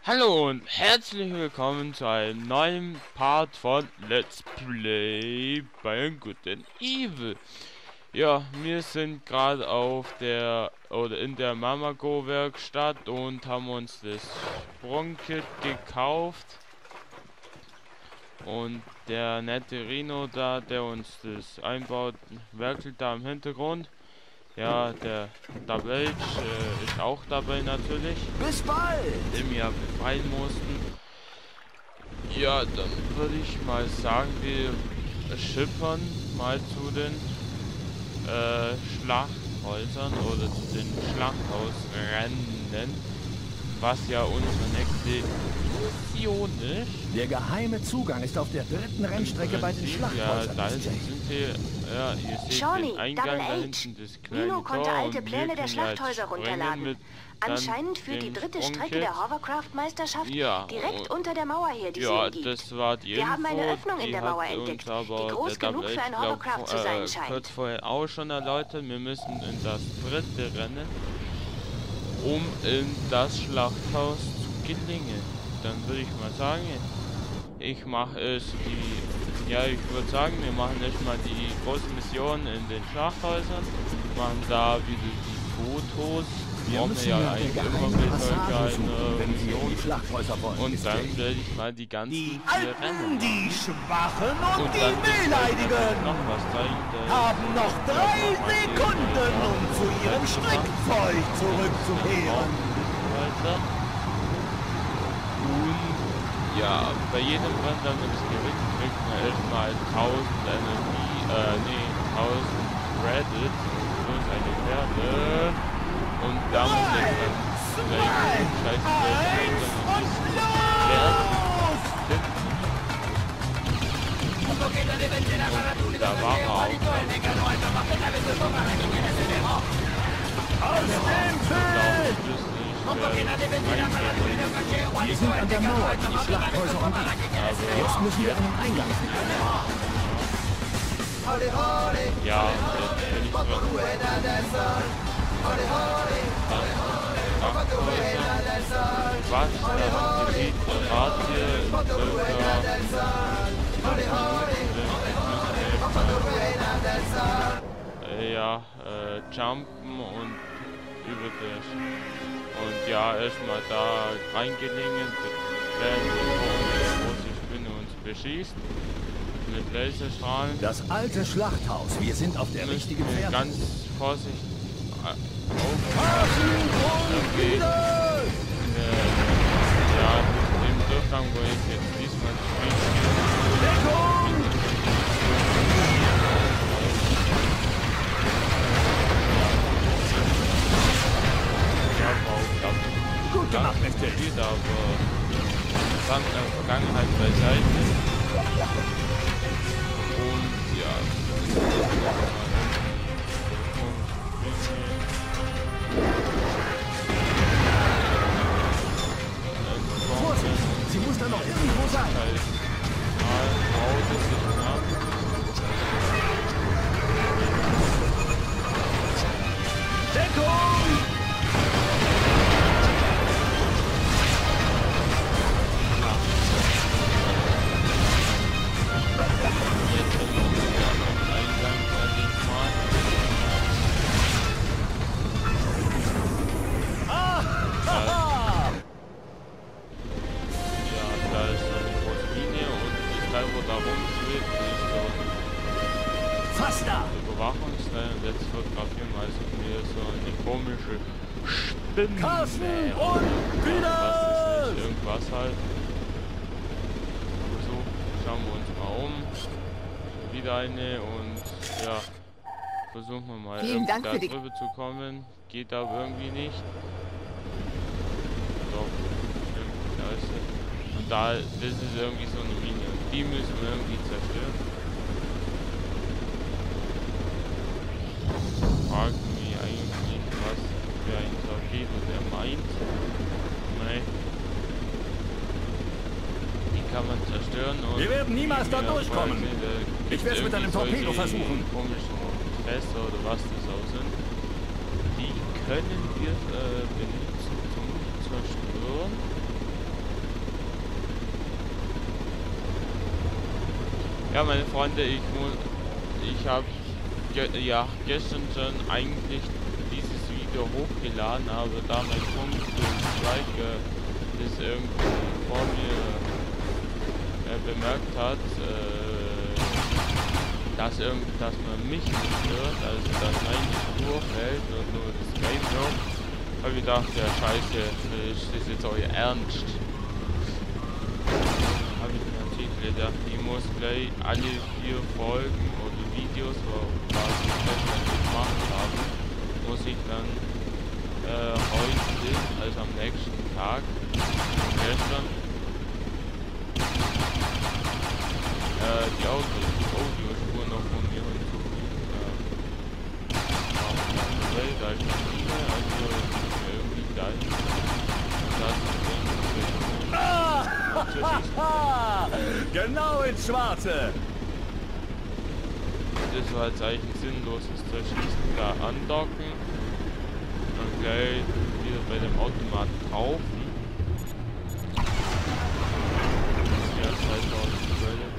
Hallo und herzlich willkommen zu einem neuen Part von Let's Play Beyond Good and Evil. Ja, wir sind gerade auf der in der Mamago Werkstatt und haben uns das Sprungkit gekauft. Und der nette Rino da, der uns das einbaut, werkelt da im Hintergrund. Ja, der Dabelch ist auch dabei natürlich. Bis bald! Den wir befreien mussten. Ja, dann würde ich mal sagen, wir schippern mal zu den Schlachthäusern oder zu den Schlachthausrennen, was ja unsere nächste Mission ist. Der geheime Zugang ist auf der dritten Rennstrecke bei den Schlachthäusern. Ja, da sind wir, ja, ihr seht Shawnee, den Eingang Double da H. hinten, das kleine Nino konnte Tor, alte und Pläne wir der können jetzt Schlachthäuser springen runterladen. mit Anscheinend führt die dem dritte Strecke Sprungkit. der Hovercraft-Meisterschaft Ja, direkt unter der Mauer her, die sie ja, umgibt. das war die Wir haben eine Info, Öffnung in die der hat Mauer uns entdeckt, aber die groß der genug Double für ein H, glaub, Hovercraft zu sein scheint. kurz vorher auch schon erläutert, wir müssen in das dritte Rennen, um in das Schlachthaus zu gelingen. Dann würde ich mal sagen, ich mache es ich würde sagen, wir machen erstmal die große Mission in den Schlachthäusern, machen da wieder die Fotos. Wir müssen ja nach der eigentlich immer geheimen mit Passage suchen, wenn wir in Mission. die Schlachthäuser wollen. Und Mr. dann J. werde ich mal die ganzen Die vier Alten, Rennen die machen. Schwachen und Und die dann Wehleidigen noch was zeigen. haben noch 3 Sekunden, um zu ihrem Strickzeug zurückzukehren. Weiter. Und ja, bei jedem Rennen, damit es gewinnt, kriegt man erstmal 1000 Energie, 1000 Credits plus eine Pferde. Und damit wird man gleich scheiße Geld Und los! und da war er auch. Aus dem Feld! Wir sind an der Mauer, die die Schlachthäuser umgibt. Jetzt müssen wir einen Eingang finden. Ja, jetzt bin ich drin. Was? Da sieht gerade jumpen und über das. Und ja, erstmal da reingelingen, werden die große Spinne uns beschießt. Mit Laserstrahlen. Das alte Schlachthaus. Wir sind auf der richtigen Fährte. Ganz vorsichtig. Ja, im Durchgang, wo ich jetzt diesmal Gut gemacht, Mr. J. aber Vergangenheit beiseite. Und ja, Vorsicht, sie muss da noch irgendwo sein. Deckung! Überwachungsteil und jetzt fotografieren wir also mir so eine komische Spinne. Carsten und Was wieder! ist nicht, irgendwas halt. So, schauen wir uns mal um. Wieder eine und ja, versuchen wir mal Vielen Dank da für die- drüber zu kommen. Geht aber irgendwie nicht. Doch, irgendwie da ist sie. Und da, das ist irgendwie so eine Mine. Und die müssen wir irgendwie zerstören. Fragen mich eigentlich, was für ein Torpedo der meint. Nein. Die kann man zerstören und Wir werden niemals da durchkommen. Ich werde es mit einem Torpedo versuchen. Komischen Fässer oder was das auch sind. Die können wir benutzen zum Zerstören. Ja, meine Freunde, ich habe ja gestern schon eigentlich dieses Video hochgeladen, aber da mein Kumpel Striker das irgendwie vor mir bemerkt hat, dass man mich nicht hört, also dass meine Spur fällt und nur das Game hört, habe ich gedacht, ja scheiße, ist das jetzt euer Ernst? Habe ich mir natürlich gedacht, ich muss gleich alle 4 Folgen oder Videos, was ich gestern gemacht habe, muss ich dann heute, also am nächsten Tag, gestern, die Audiospur noch von mir hinzufügen. Da ist noch viele, also irgendwie geil. Genau ins Schwarze! Das war jetzt eigentlich ein sinnloses Zerschießen. Da andocken, dann gleich wieder bei dem Automaten kaufen. Ja, 2000 Credits.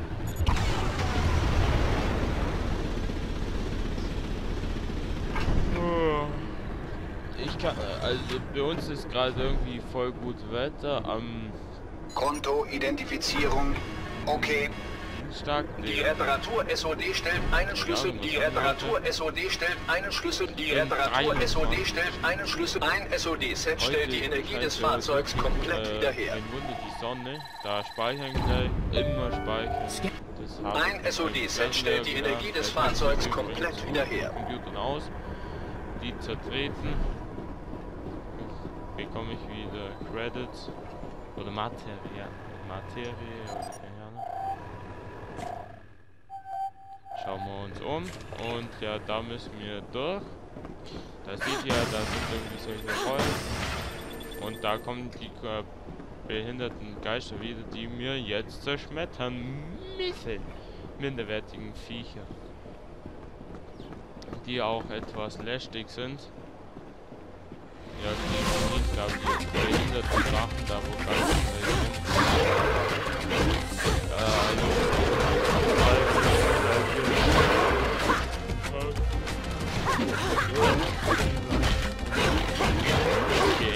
Ich kann, also bei uns ist gerade irgendwie voll gut Wetter am Kontoidentifizierung. Okay. stark. Die Reparatur-SOD stellt einen Schlüssel. Die Reparatur-SOD stellt einen Schlüssel. Die Reparatur-SOD stellt einen Schlüssel. Ein SOD-Set stellt die Energie des Fahrzeugs komplett wieder her. Ein Wunder, die Sonne. Da speichern gleich. Immer speichern. Ein SOD-Set stellt die Energie des Fahrzeugs komplett wieder her. Computern aus. Die zertreten. Bekomme ich wieder Credits. Oder Materie. Materie. Oder keine Ahnung. Schauen wir uns um. Und ja, da müssen wir durch. Da seht ihr, da sind irgendwie solche Rollen. Und da kommen die behinderten Geister wieder, die mir jetzt zerschmettern müssen. Minderwertigen Viecher. Die auch etwas lästig sind. Ja, die nicht, glaube ich, behinderte Drachen, da wo ganz sind. Okay.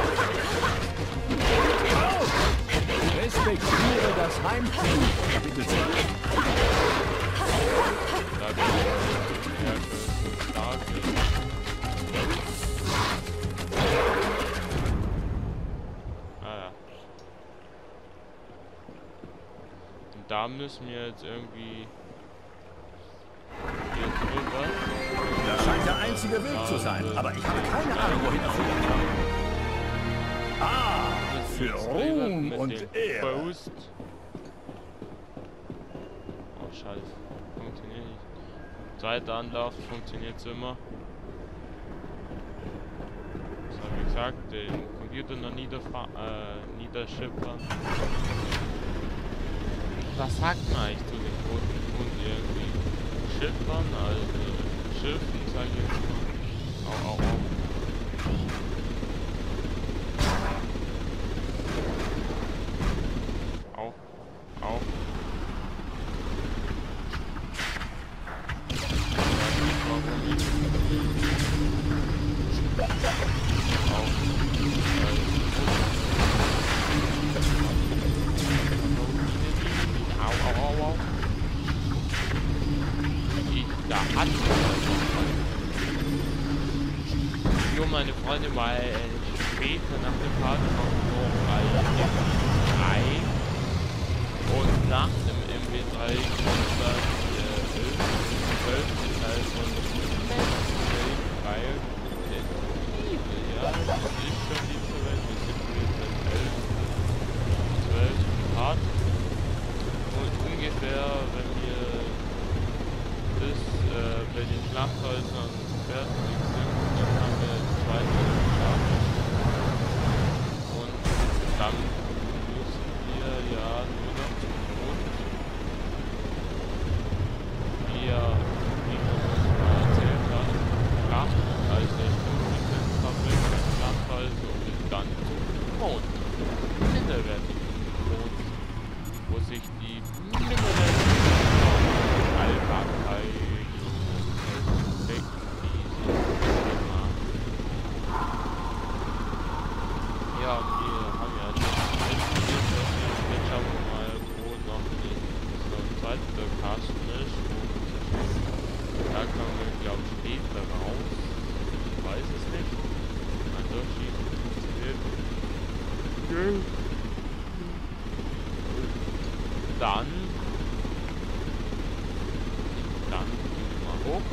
Respektiere das Heimteam. Kapitel 2. Da bin ich ja stark. Da müssen wir jetzt irgendwie hier drüber. Das scheint der einzige Weg zu sein, aber ich habe keine Ahnung, wohin er führen kann. Ah, für Ruhm und Ehre. Post. Oh, scheiße. Funktioniert nicht. Zweiter Anlauf funktioniert es immer. Das habe ich gesagt, den Computer noch niederschippern. Was sagt man eigentlich zu den roten Hunden irgendwie? Schiffern, also Schiffen, sag ich jetzt mal. Au. Nur meine Freunde mal später nach dem Part kommt noch MB3 und nach dem MB3 kommt dann der 12. Teil von weil ja, das ist schon die Welt, wir sind jetzt beim 12. Part und ungefähr, wenn wir das bei den Schlachthäusern fertig sind, dann haben wir den zweiten Tag. Und dann müssen wir ja nur noch zum Grund. Wie man uns mal erzählt hat, Schlacht, also der Stuhlfabrik, Schlachthäuser und dann zum Mond. Minderwertigen Mond, wo sich die minderwertigen Ja, wir haben ja jetzt jetzt schauen wir mal, wo noch so ein zweiter Kasten ist. Da kommen wir, glaube ich, später raus. Ich weiß es nicht. Mein Durchschießen funktioniert. Dann gehen wir mal hoch.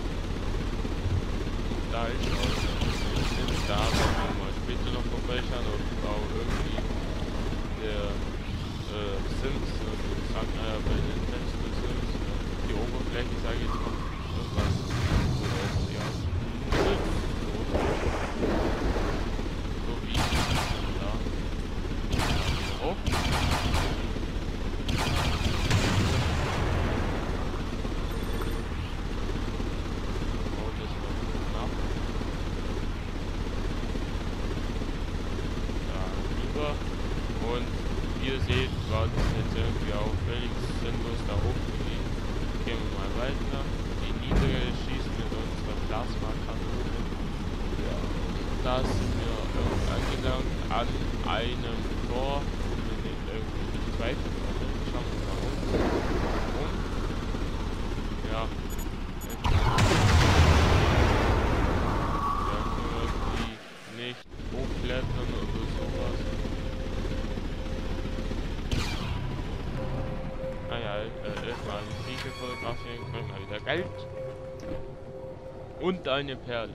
Da ist auch da werden wir mal später noch vorbeischauen, ob auch irgendwie der Sims, also sagt man ja bei den Fenster Sims, die Oberfläche, sage ich jetzt mal, irgendwas so ja, so wie da. Oh. Und ihr seht, war das jetzt irgendwie auch völlig sinnlos da hochgegeben. Gehen wir mal weiter. Die niedere schießen mit unserer Plasmakanone. Ja. Da sind wir angelangt an einem Tor, wo wir nicht irgendwie nicht weiterkommen. Schauen wir mal rum. Ja. Da können wir irgendwie nicht hochklettern oder sowas. Erstmal eine Viecher fotografieren, kriegen wir wieder Geld. Und eine Perle.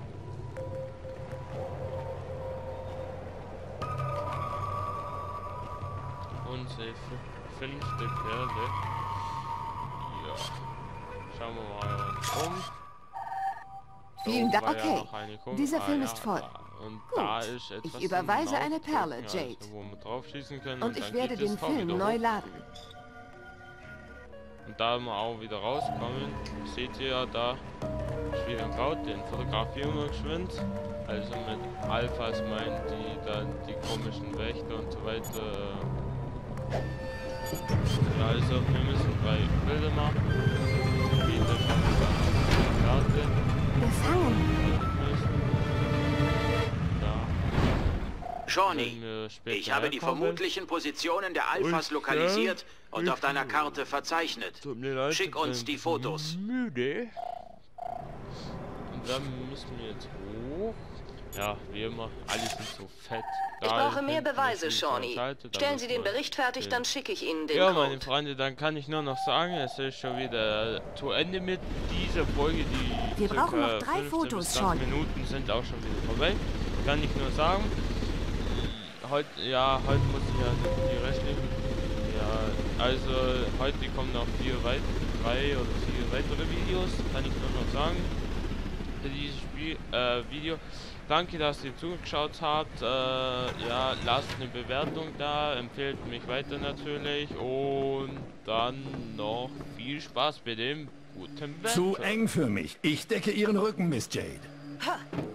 Unsere 5. Perle. Ja. Schauen wir mal um. Vielen Dank. Okay, dieser Film ja, ist voll. Und gut, da ist etwas ich überweise eine Perle, also, Jade. wo wir drauf schießen können, Und ich dann werde geht das den Tor Film wieder neu hoch. laden. Und da wir auch wieder rauskommen, seht ihr ja da, schwer gebaut, den fotografieren wir geschwind. Also mit Alphas meint die dann die komischen Wächter und so weiter. Ja, also wir müssen 3 Bilder machen. Bilder schauen wir dann auf die Karte. Gefangen. Shawnee, ich habe die vermutlichen Positionen der Alphas lokalisiert und auf deiner Karte verzeichnet. Schick uns die Fotos. Müde. Und dann müssen wir jetzt hoch. Ja, wie immer, alles sind so fett. Ich brauche mehr Beweise, Shawnee. Stellen Sie den Bericht fertig, dann schicke ich Ihnen den Ja, Code. meine Freunde, dann kann ich nur noch sagen, es ist schon wieder zu Ende mit dieser Folge. Die wir brauchen noch 3 Fotos, Shawnee. Minuten sind auch schon wieder vorbei. Kann ich nur sagen. Heute muss ich ja die restlichen. Ja, also heute kommen noch 3 oder 4 weitere Videos, kann ich nur noch sagen. Für dieses Video. Danke, dass ihr zugeschaut habt. Ja, lasst eine Bewertung da, empfehlt mich weiter natürlich und dann noch viel Spaß bei dem guten Wetter. Zu eng für mich. Ich decke Ihren Rücken, Miss Jade. Ha!